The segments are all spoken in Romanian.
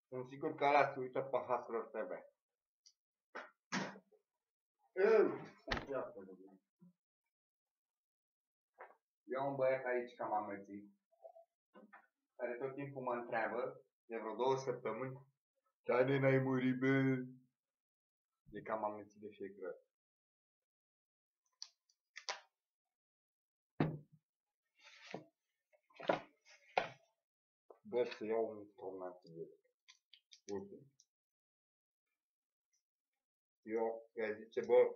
Sunt sigur că ăla se uită pe Hustler TV. Eu am un băiat aici ca mamății, care tot timpul mă întreabă, de vreo 2 săptămâni, Tane, n-ai murit, bă? E cam mamății de fiecare. Bă, să iau un tornat de ultim. Eu i-a zice, bă,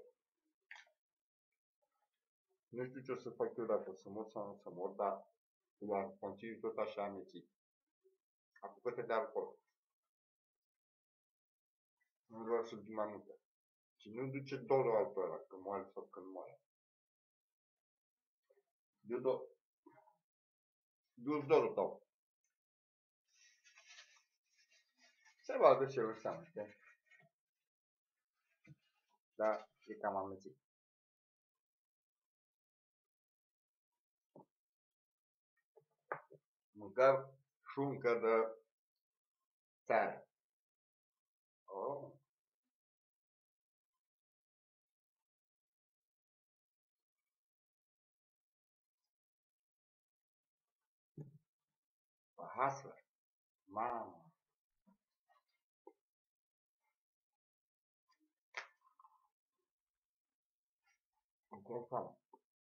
nu știu ce o să fac eu dacă să mor sau nu să mor, dar doar continui tot așa amețit. Apucă-te de alcool. Nu vreau să duc mai multe. Și nu duce dorul altul ăla, că moare sau când moare. Du-ți dorul tău. Se vadă ce înseamnă, știi? Da, e cam amețit. Mâncăm șuncă de țară. Oh. Hustler. Mamă. Interesant.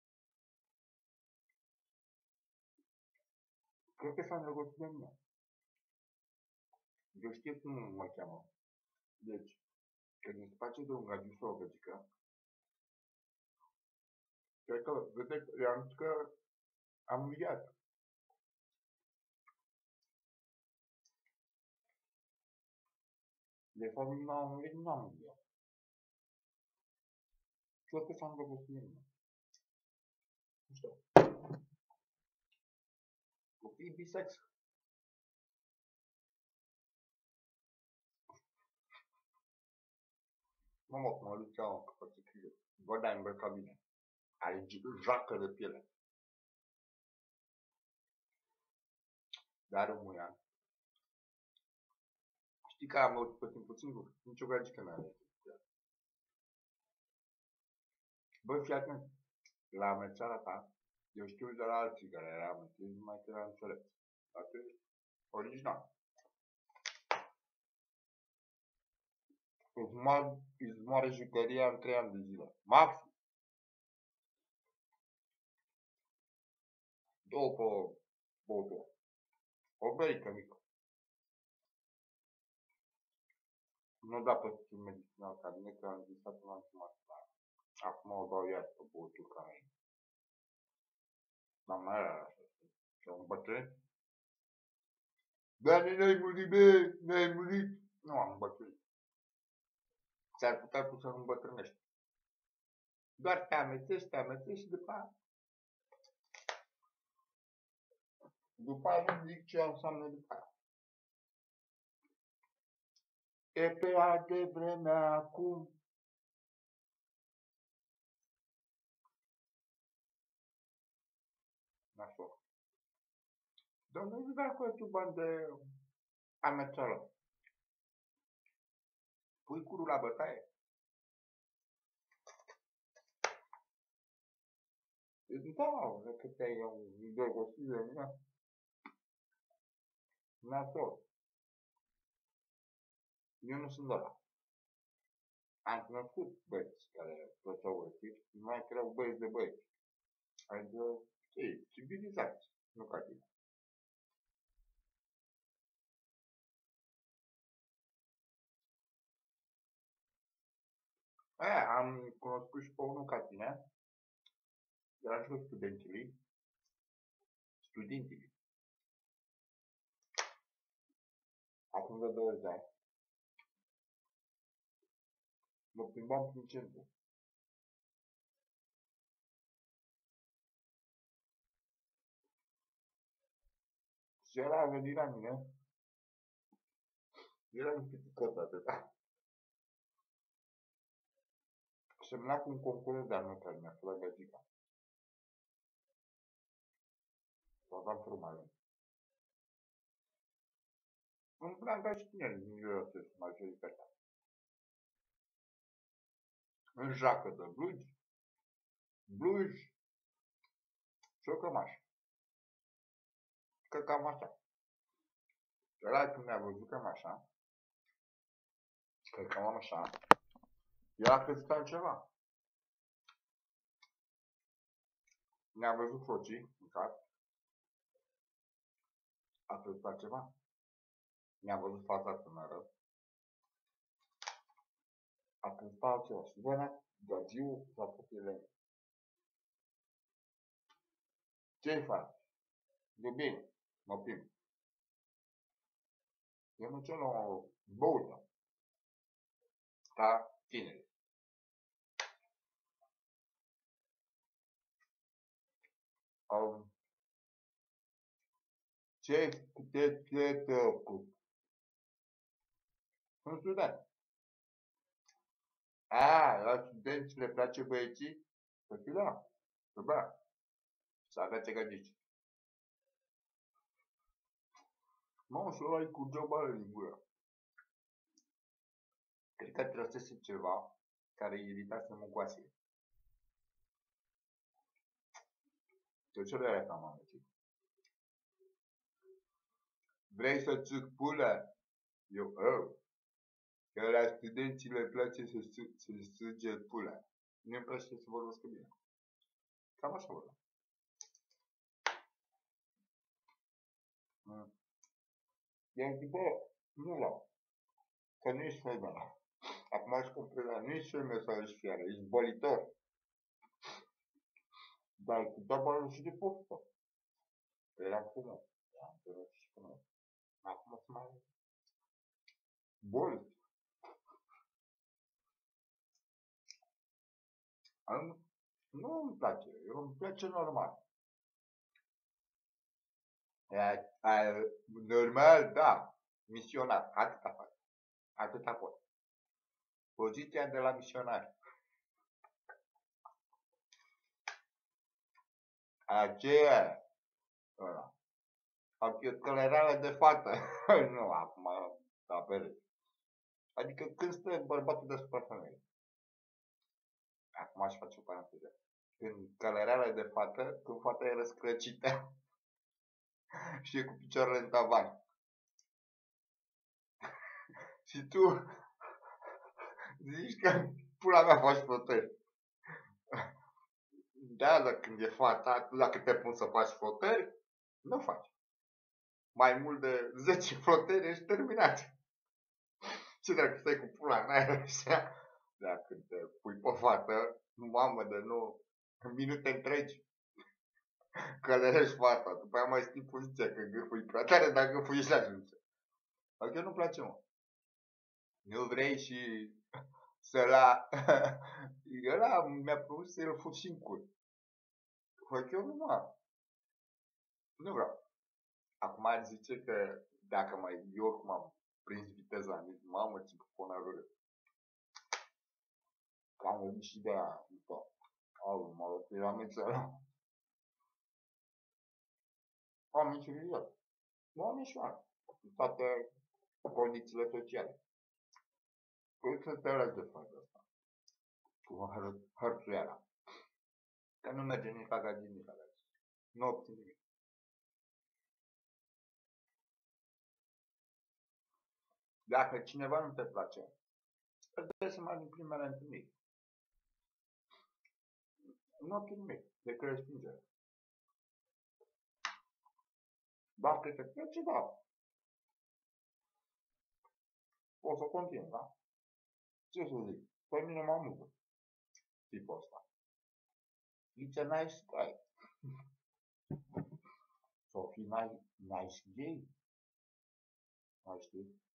Cred că s-a îndrăgostit de mine. Eu știu cum mă cheamă. Deci, când îți face de un gagiu sau o găgică, cred că, vedeți, i-am zis că am înviat. De fapt, nu am înviat. Cred că s-a îndrăgostit de mine. Nu știu. Copii bisex. Mamă, cum mă duceam că face criză. Bă, dar îmbrăcat bine. Are jacă de piele. Dar are un muian. Știi că am avut pe timpul singur? Nici o gagică n-are. Bă, fii atent. La amețeala ta, eu știu de la alții care erau amețiți, numai că era înțelept. Asta e original. Îți moare jucăria în 3 ani de zile. Maxim. După băutură. O berică mică. Nu da pe timpul medicinal cabinet, că am zis că m-am fumat. Acum o dau iar pe băutură ca mea. Dar mai era așa. Și un bătrân. Dar n-ai murit, bă, n-ai murit. Nu am bătrânit. Ți-ar putea să nu îmbătrânești. Doar te amețești și după aia. După aia nu zic ce înseamnă după aia. E pe aia de vremea acum. Așa. Dar nu zic dacă e tu bani de amețeală. Pui curul la bătaie. Da, dacă te-ai îndrăgostit de mine. Nasol. Eu nu sunt ăla. Am cunoscut băieți care plăceau urătiți, numai că erau băieți de băieți. Adică, ei, civilizați, nu ca tine. Aia, am cunoscut și pe unul ca tine, era și studentii. Acum de 20 de ani, mă plimbam prin centru. Și ăla a venit la mine, era un piticot atâta. Semna cu un concurent de-al meu care mi-a furat gagica. O aveam frumale. Îmi plac ca și tineri din Eurotest, majoritatea. În jacă de blugi și o cămașă. Că cam așa. Ăla când mi-a văzut cam așa, că cam așa, el a crezut altceva. Ne-a văzut focii în cap, a crezut altceva. Ne-a văzut fața tânără, a crezut altceva. Și venea Gagiu s-a pus Elena. Ce-i faci? De bine, mă plimb. Eu nu ce o băută. Ca tineri. Ce te ocup? Sunt student. La studenți le place băieții? Păi da, să bea. Să aveți gădici. Mă, să luai cu geobale din gură. Cred că trăsese ceva care îi iritase mucoasele. De ce le-ai ca mamă? Vrei să țâc pulă? Eu, că la studenții le place să țâge pulă. Nu-mi place să vorbesc bine. Cam așa vorbim. Eu zic, bă, nu vreau. Că nu ești femeia. Acum aș comprenda, nu ești femeie sau ești fiară, ești bolitor. Dar cu tabalul și de poftă. Că eram frumos. Am înțeles și frumos. Acum sunt mai boli. Nu îmi place, îmi place normal. Normal, da. Misionar, atâta fac. Atâta pot. Poziția de la misionar. Aceea. Ăla. Călăreală de fată. Nu, acum, da, pe adică când stă bărbatul deasupra femeii. Acum aș face o paranteză. Când călăreală de fată, când fata e răscrăcită și e cu picioarele în tavan. Și tu zici că pula mea faci flotări. Da, dar când e fata, dacă te pun să faci flotări, nu faci. Mai mult de 10 flotări ești terminat. Și dacă stai cu pula în aer așa, dar când te pui pe fată, mamă de nu, minute întregi, călărești fata, după aia mai schimbi poziția, că gâfâi prea tare, dar gâfâi și ajunge. Adică nu place, mă. Nu vrei și să la... Ăla mi-a propus să-l fut și în cur. Păi eu nu am. Nu vreau. Acum ar zice că dacă mai eu oricum am prins viteza, zic, mamă, ce cuponarul. Că am venit și de aia, după. Au, mă rog, eram înțeleg. Am mișurit. Nu am mișurat. Toate condițiile sociale. Păi să te lași de față asta. Cu hărțuiala. Că nu merge nici la gazi, nici la gazi. Nu obțin nimic. Dacă cineva nu te place, îți dai seama din primele întâlniri. Nu obțin nimic. De respingere. Dacă te place, da. O să continui, da? Ce să zic? Pe mine mă amuză tipul ăsta. It's a nice guy. Sau fi nice gay. Mai știi?